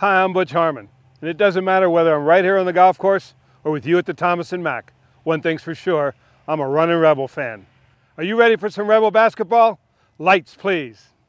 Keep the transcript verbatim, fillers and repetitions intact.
Hi, I'm Butch Harmon, and it doesn't matter whether I'm right here on the golf course or with you at the Thomas and Mack. One thing's for sure, I'm a running Rebel fan. Are you ready for some Rebel basketball? Lights, please.